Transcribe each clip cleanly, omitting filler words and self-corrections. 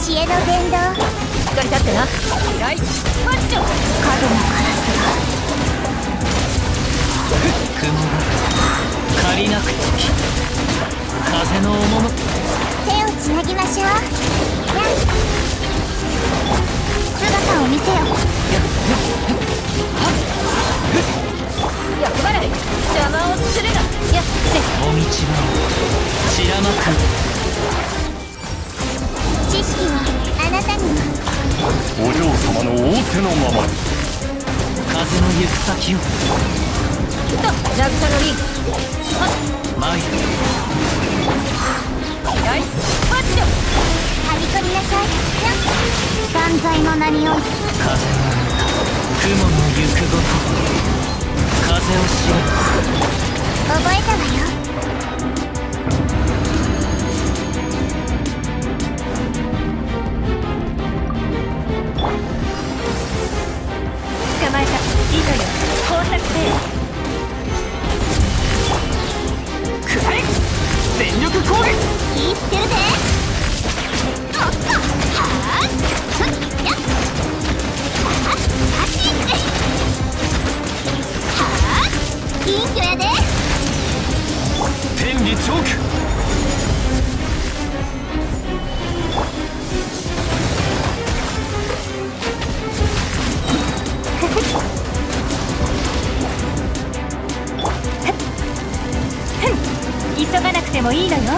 知恵の伝道。 しっかり立ってな。ライファッション。 角のカラス雲が借りなく時、風の赴く。 が。手をつなぎましょう。や姿を見せよ。 役払い邪魔をするな。やっお道は散らまく。 知識はあなたにも。 お嬢様の仰せのままに。 風の行く先をと渚のリン参る。 ライフファッション。 はびこりなさい。断罪の名において。 風の雲の行くごと、風を知れ。 覚えたわよ。 捕まえた。いいのよ。工作せよ。くらえ全力攻撃。 いいってるぜ。おっとはあふっやっはあちはあ金魚やで。 天理チョーク。 急がなくてもいいのよ。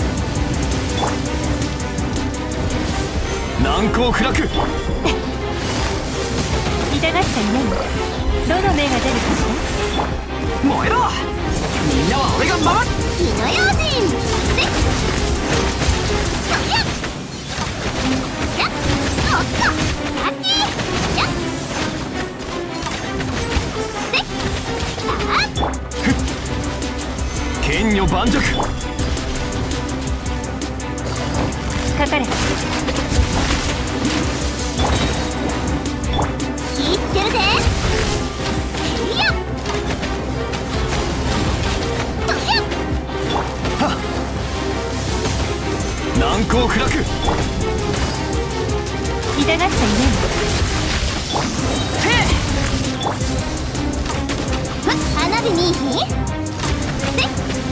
難攻不落。 痛がっちゃいない。どの目が出るかしら。 燃えろ。みんなは俺が守る。 火の用心でやっやっおっとあっちやっであっ剣女盤石。 かかれ。 気いってるぜ。いやどや難攻不落。 痛がっちゃいない。 花火にいい日で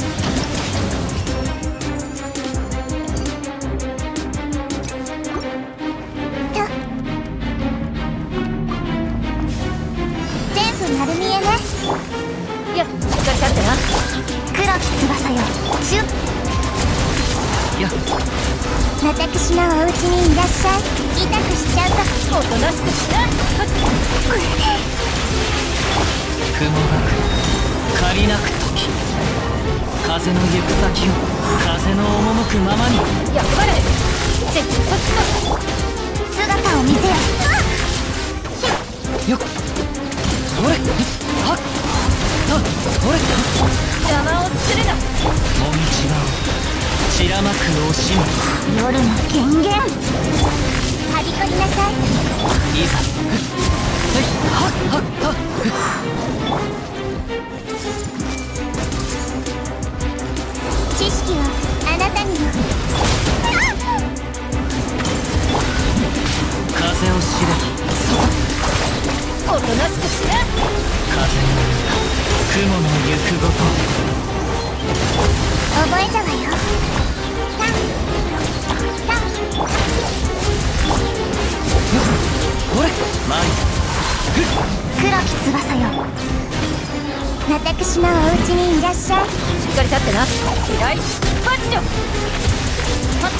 全部丸見えね。 いや、しっかり立ってな。 黒き翼よシュッ。 や私のお家にいらっしゃい。痛くしちゃうか。 おとなしくしな。 雲が借りなく時、風の行く先を風の赴くままに。 役払い絶発の。 姿を見せよ。 よっそれはっあそれ邪魔をするな。 もみちが散らまく惜しみ。 夜の権限はびこりなさい。 いざせいはっはっはっ。 知識はあなたにも。 風を知れ。 おとなしくしな。 風の雲の行くごと。 覚えたわよ。タンタンこれ前黒き翼よ私のお家にいらっしゃい。 しっかり立ってな。ライフファッション。はっ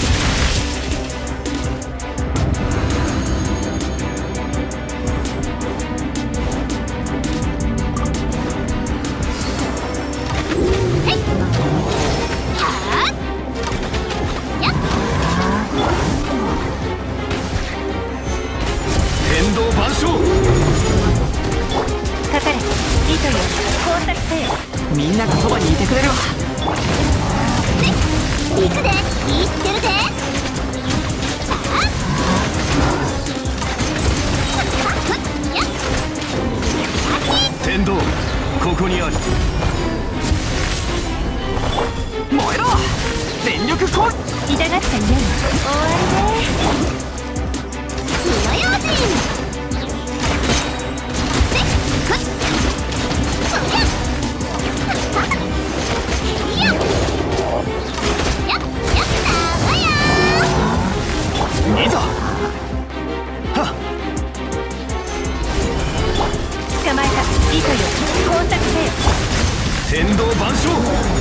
天道万象。 かかれ。糸よ工作せよ。 みんながそばにいてくれるわ。 行くで言ってるぜ。 天道ここにある。燃えろ。 全力攻撃。 痛がっちゃいない。終わりね。 火の用心。でふっそりゃいややっだわやいざはっ。 捕まえた。糸よ工作せよ。 天道万象。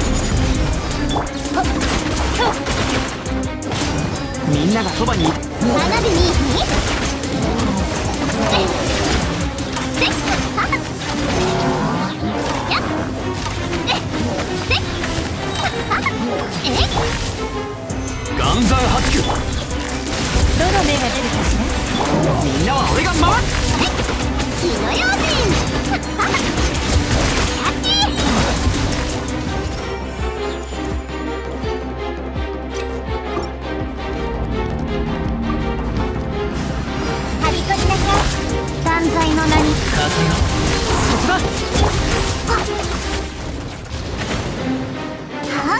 みんながそばに。 花火にではっやっではっ岩山発球。 どの目が出るかしら。 みんなは俺が回る。 火の用心。キャッチはびこりなさい。断罪の名に。 風よそこだ。 はっ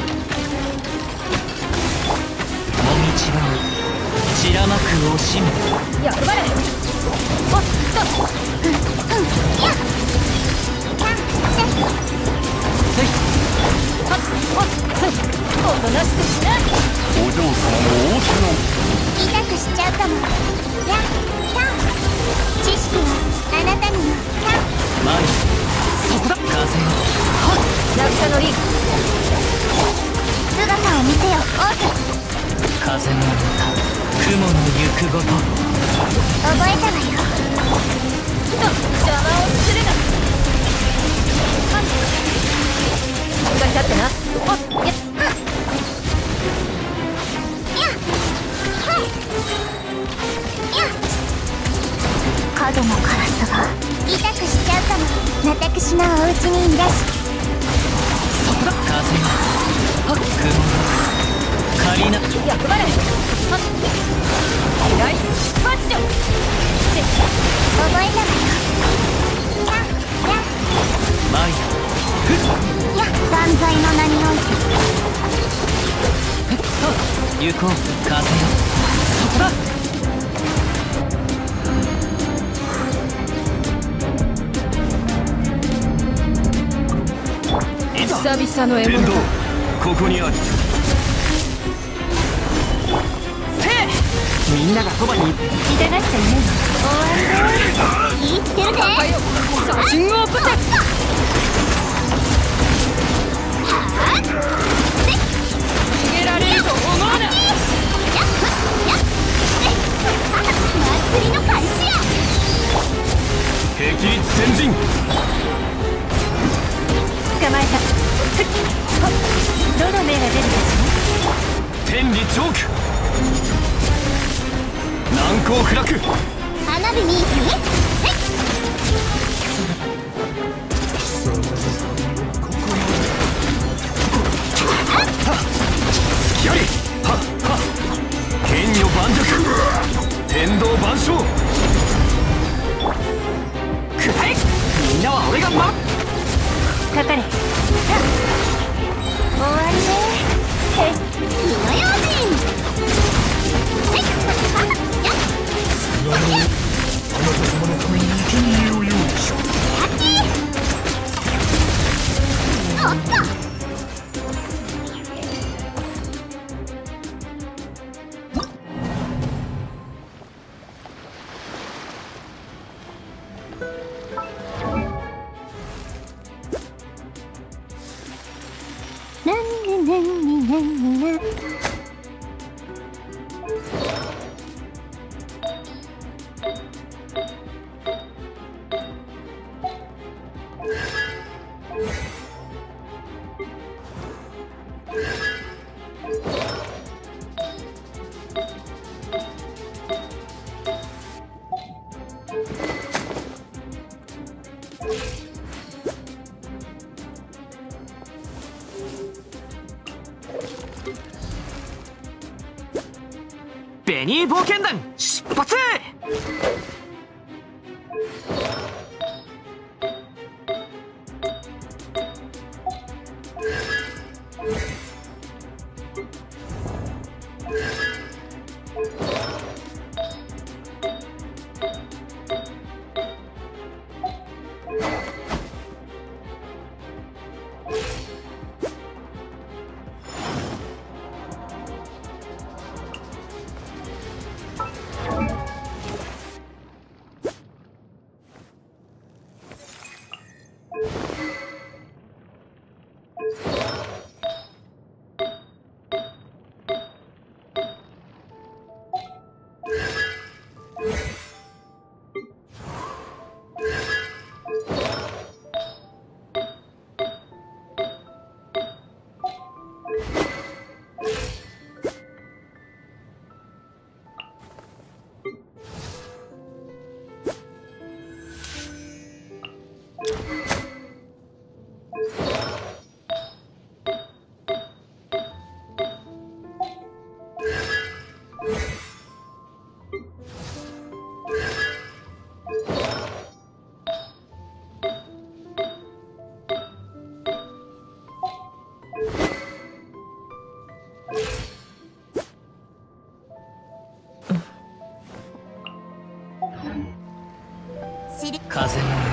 もみちばに散らまく惜しみ。 やっぱり。おっと。 やっキャンセせいはっおっおとなしくしな。 お嬢様の仰せの。 痛くしちゃうかも。やっキャン知識はあなたにもキャンマリそこだ。 風よ渚のリン姿を見せよオース。 風の歌雲の行くごと。 覚えたわよ。 邪魔をするな。はっが立ってな。おっやっやっはいやっ影のカラスが痛くしちゃうかも。私のお家にいらし風よ雲の借りな。 役払い。はっ平井出発よ。せ覚えたわよ。やっやっマリやっ断罪の名において。 行こう風よそこだ。 いざ久々の獲天道物だ。 ここにある。みんながそばに。 痛がっちゃいない。終わりね。 言ってるね。 写真を起こせ。逃げられると思うな。 やっやっ祭りの開始や。 霹靂先陣。 捕まえた。ふっほっどの目が出るかし天理チョーク。難攻不落。 花火に隙あり。はっはっ。剣女盤石。天道万象。くらえ。みんなは俺が守る。 かかれ。終わりね。 火の用心。 あなた様のために生贄を用意しよう。 おっとベニー冒険団出発。 風の